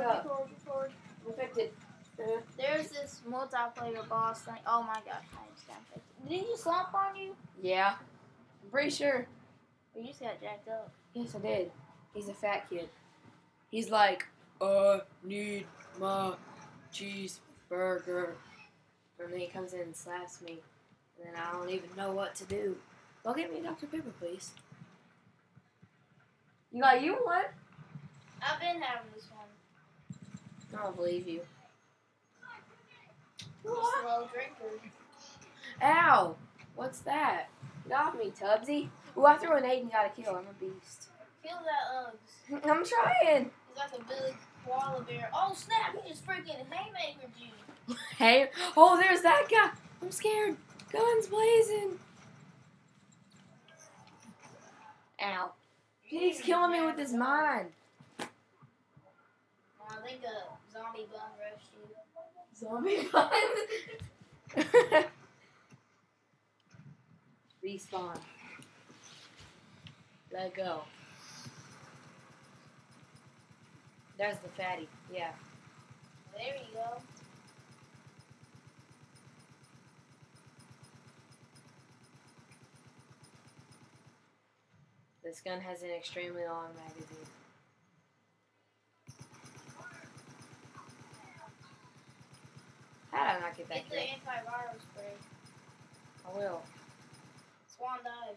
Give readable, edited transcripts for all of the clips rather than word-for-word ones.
up. Record. Infected. There's this multiplayer boss thing. Oh my gosh, I just got infected. Did he just slump on you? Yeah. I'm pretty sure. Or you just got jacked up? Yes, I did. He's a fat kid. He's like, need my cheeseburger. And then he comes in and slaps me. And then I don't even know what to do. Go get me a Dr. Pepper, please. You got you one? I've been having this one. I don't believe you. I'm a slow drinker. Ow! What's that? Get off me, Tubbsy. Ooh, I threw an 8 and got a kill. I'm a beast. Kill that Uggs. I'm trying. He's like a big koala bear. Oh snap! He just freaking haymakered you. Hey. Oh, there's that guy. I'm scared. Guns blazing. Ow. He's killing me with his mine. I think a zombie bum rushed you. Zombie bun. Respawn. Let go. There's the fatty. Yeah. There you go. This gun has an extremely long magazine. How did I not get that Get the kill? antiviral spray. I will. Swan dive.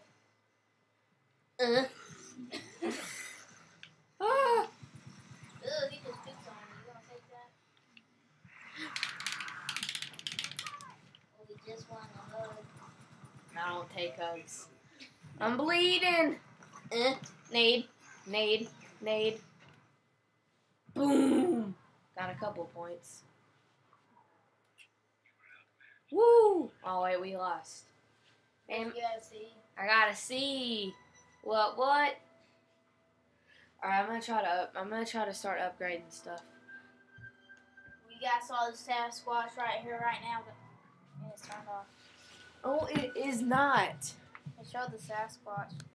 Ah! Ugh, he just picked on you. You gonna take that? Oh, he just won a hug. I don't take hugs. I'm bleeding. Nade. Boom. Got a couple points. Woo! Oh wait, we lost. And You gotta see. I got a C. What? Alright, I'm gonna try to start upgrading stuff. We guys saw the Sasquatch right here, right now, but it's turned off. Oh, it is not. It showed the Sasquatch.